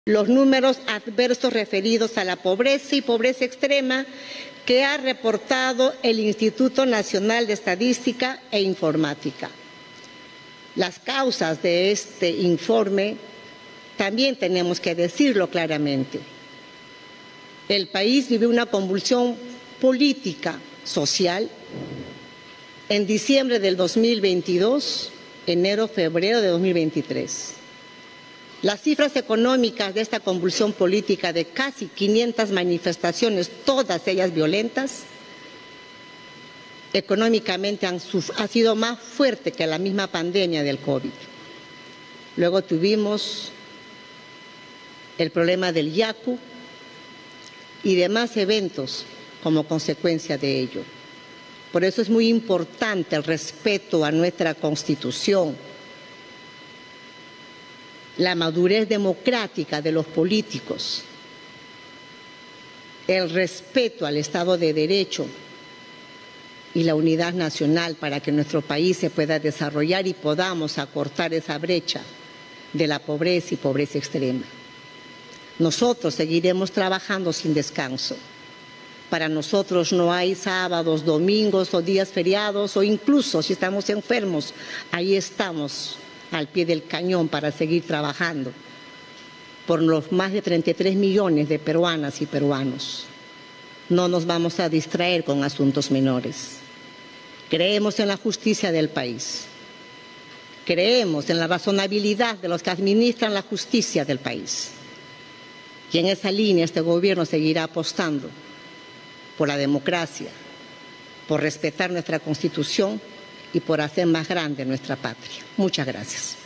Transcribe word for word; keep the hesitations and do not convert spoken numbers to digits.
los números adversos referidos a la pobreza y pobreza extrema que ha reportado el Instituto Nacional de Estadística e Informática. Las causas de este informe también tenemos que decirlo claramente. El país vive una convulsión política, social. En diciembre del dos mil veintidós, enero, febrero de dos mil veintitrés. Las cifras económicas de esta convulsión política de casi quinientas manifestaciones, todas ellas violentas, económicamente han, ha sido más fuerte que la misma pandemia del COVID. Luego tuvimos el problema del Yaku y demás eventos como consecuencia de ello. Por eso es muy importante el respeto a nuestra Constitución, la madurez democrática de los políticos, el respeto al Estado de Derecho y la unidad nacional para que nuestro país se pueda desarrollar y podamos acortar esa brecha de la pobreza y pobreza extrema. Nosotros seguiremos trabajando sin descanso. Para nosotros no hay sábados, domingos o días feriados, o incluso si estamos enfermos, ahí estamos al pie del cañón para seguir trabajando por los más de treinta y tres millones de peruanas y peruanos. No nos vamos a distraer con asuntos menores. Creemos en la justicia del país. Creemos en la razonabilidad de los que administran la justicia del país. Y en esa línea este gobierno seguirá apostando por la democracia, por respetar nuestra Constitución y por hacer más grande nuestra patria. Muchas gracias.